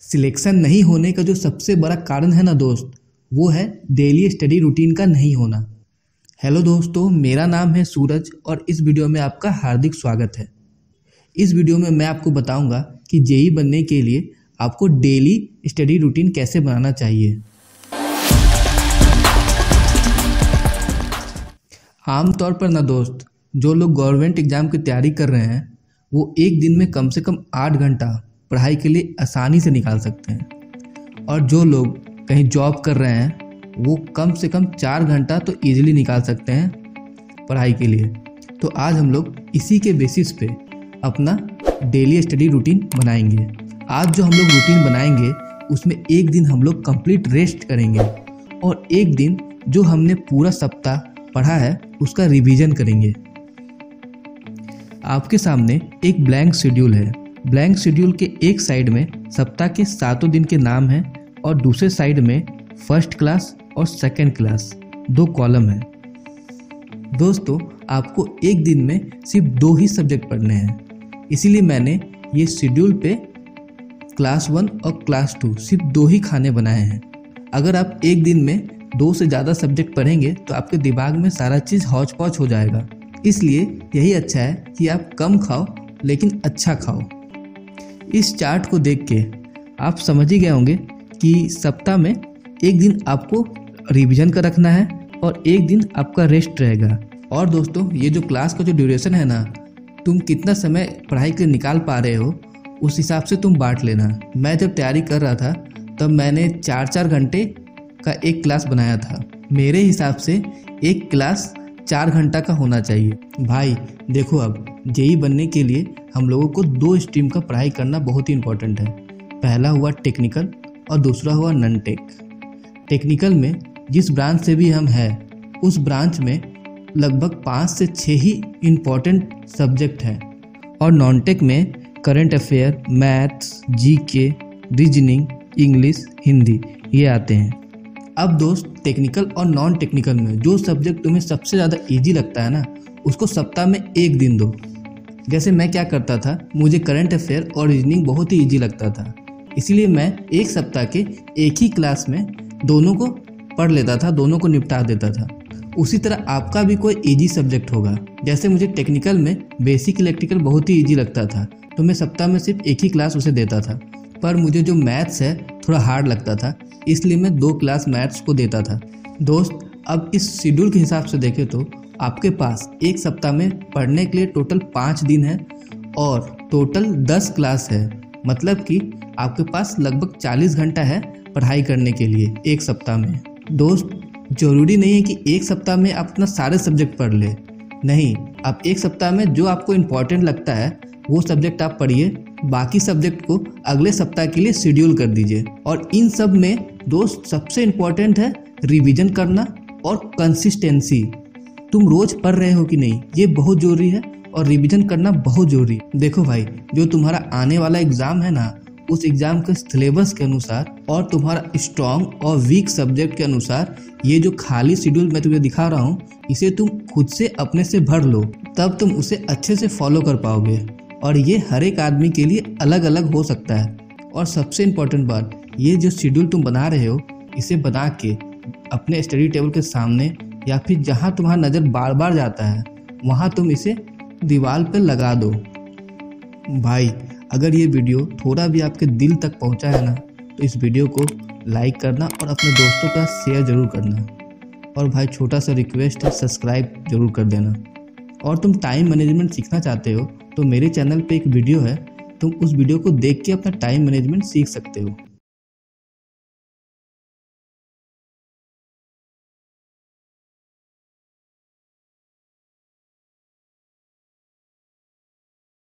Selection नहीं होने का जो सबसे बड़ा कारण है ना दोस्त, वो है डेली स्टडी रूटीन का नहीं होना। हेलो दोस्तों, मेरा नाम है सूरज और इस वीडियो में आपका हार्दिक स्वागत है। इस वीडियो में मैं आपको बताऊंगा कि जेईई बनने के लिए आपको डेली स्टडी रूटीन कैसे बनाना चाहिए। आमतौर पर ना दोस्त, जो लोग गवर्नमेंट एग्ज़ाम की तैयारी कर रहे हैं वो एक दिन में कम से कम 8 घंटा पढ़ाई के लिए आसानी से निकाल सकते हैं, और जो लोग कहीं जॉब कर रहे हैं वो कम से कम 4 घंटा तो ईजिली निकाल सकते हैं पढ़ाई के लिए। तो आज हम लोग इसी के बेसिस पे अपना डेली स्टडी रूटीन बनाएंगे। आज जो हम लोग रूटीन बनाएंगे उसमें एक दिन हम लोग कंप्लीट रेस्ट करेंगे और एक दिन जो हमने पूरा सप्ताह पढ़ा है उसका रिवीजन करेंगे। आपके सामने एक ब्लैंक शेड्यूल है। ब्लैंक शेड्यूल के एक साइड में सप्ताह के 7 दिन के नाम हैं और दूसरे साइड में फर्स्ट क्लास और सेकंड क्लास 2 कॉलम है। दोस्तों, आपको एक दिन में सिर्फ 2 ही सब्जेक्ट पढ़ने हैं, इसीलिए मैंने ये शेड्यूल पे क्लास 1 और क्लास 2 सिर्फ 2 ही खाने बनाए हैं। अगर आप एक दिन में 2 से ज़्यादा सब्जेक्ट पढ़ेंगे तो आपके दिमाग में सारा चीज़ हौच पौच हो जाएगा। इसलिए यही अच्छा है कि आप कम खाओ लेकिन अच्छा खाओ। इस चार्ट को देख के आप समझ ही गए होंगे कि सप्ताह में एक दिन आपको रिवीजन का रखना है और एक दिन आपका रेस्ट रहेगा। और दोस्तों, ये जो क्लास का जो ड्यूरेशन है ना, तुम कितना समय पढ़ाई के लिए निकाल पा रहे हो उस हिसाब से तुम बांट लेना। मैं जब तैयारी कर रहा था तब मैंने 4-4 घंटे का एक क्लास बनाया था। मेरे हिसाब से एक क्लास 4 घंटा का होना चाहिए। भाई देखो, अब जेईई बनने के लिए हम लोगों को 2 स्ट्रीम का पढ़ाई करना बहुत ही इम्पोर्टेंट है। पहला हुआ टेक्निकल और दूसरा हुआ नॉन टेक। टेक्निकल में जिस ब्रांच से भी हम हैं उस ब्रांच में लगभग 5 से 6 ही इम्पोर्टेंट सब्जेक्ट हैं, और नॉन टेक में current affair, maths, GK, reasoning, English, Hindi ये आते हैं। अब दोस्त, टेक्निकल और नॉन टेक्निकल में जो सब्जेक्ट तुम्हें सबसे ज़्यादा इजी लगता है ना, उसको सप्ताह में एक दिन दो। जैसे मैं क्या करता था, मुझे करंट अफेयर और रीजनिंग बहुत ही इजी लगता था, इसीलिए मैं एक सप्ताह के एक ही क्लास में दोनों को पढ़ लेता था, दोनों को निपटा देता था। उसी तरह आपका भी कोई इजी सब्जेक्ट होगा। जैसे मुझे टेक्निकल में बेसिक इलेक्ट्रिकल बहुत ही इजी लगता था, तो मैं सप्ताह में सिर्फ एक ही क्लास उसे देता था। पर मुझे जो मैथ्स है थोड़ा हार्ड लगता था, इसलिए मैं 2 क्लास मैथ्स को देता था। दोस्त, अब इस शेड्यूल के हिसाब से देखें तो आपके पास एक सप्ताह में पढ़ने के लिए टोटल 5 दिन है और टोटल 10 क्लास है। मतलब कि आपके पास लगभग 40 घंटा है पढ़ाई करने के लिए एक सप्ताह में। दोस्त, ज़रूरी नहीं है कि एक सप्ताह में आप अपना सारे सब्जेक्ट पढ़ ले। नहीं, आप एक सप्ताह में जो आपको इम्पोर्टेंट लगता है वो सब्जेक्ट आप पढ़िए, बाकी सब्जेक्ट को अगले सप्ताह के लिए शेड्यूल कर दीजिए। और इन सब में दोस्त सबसे इम्पोर्टेंट है रिवीजन करना और कंसिस्टेंसी। तुम रोज पढ़ रहे हो कि नहीं, ये बहुत ज़रूरी है, और रिवीजन करना बहुत ज़रूरी। देखो भाई, जो तुम्हारा आने वाला एग्ज़ाम है ना, उस एग्ज़ाम के सिलेबस के अनुसार और तुम्हारा स्ट्रॉन्ग और वीक सब्जेक्ट के अनुसार ये जो खाली शेड्यूल मैं तुम्हें दिखा रहा हूँ, इसे तुम खुद से अपने से भर लो, तब तुम उसे अच्छे से फॉलो कर पाओगे। और ये हर एक आदमी के लिए अलग अलग हो सकता है। और सबसे इम्पोर्टेंट बात, ये जो शेड्यूल तुम बना रहे हो, इसे बना के अपने स्टडी टेबल के सामने या फिर जहाँ तुम्हारा नज़र बार बार जाता है वहाँ तुम इसे दीवार पर लगा दो। भाई, अगर ये वीडियो थोड़ा भी आपके दिल तक पहुँचा है ना, तो इस वीडियो को लाइक करना और अपने दोस्तों का शेयर ज़रूर करना। और भाई, छोटा सा रिक्वेस्ट है, सब्सक्राइब ज़रूर कर देना। और तुम टाइम मैनेजमेंट सीखना चाहते हो तो मेरे चैनल पे एक वीडियो है, तुम उस वीडियो को देख के अपना टाइम मैनेजमेंट सीख सकते हो।